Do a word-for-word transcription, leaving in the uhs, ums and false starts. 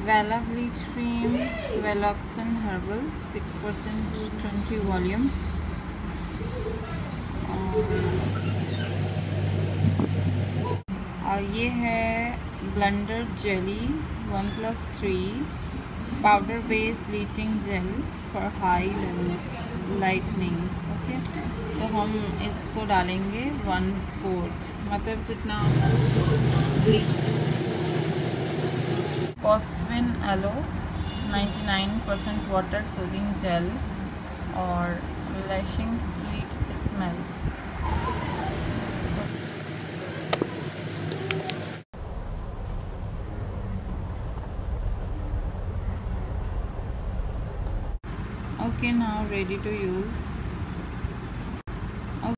Wella bleach cream, Welloxon Herbal six percent twenty volume, और ये है blender jelly one plus three powder based bleaching gel for highlighting. Okay, तो हम इसको डालेंगे one fourth, मतलब जितना कॉस्विन aloe ninety nine percent water soothing gel और relaxing sweet smell. Okay, now ready to use.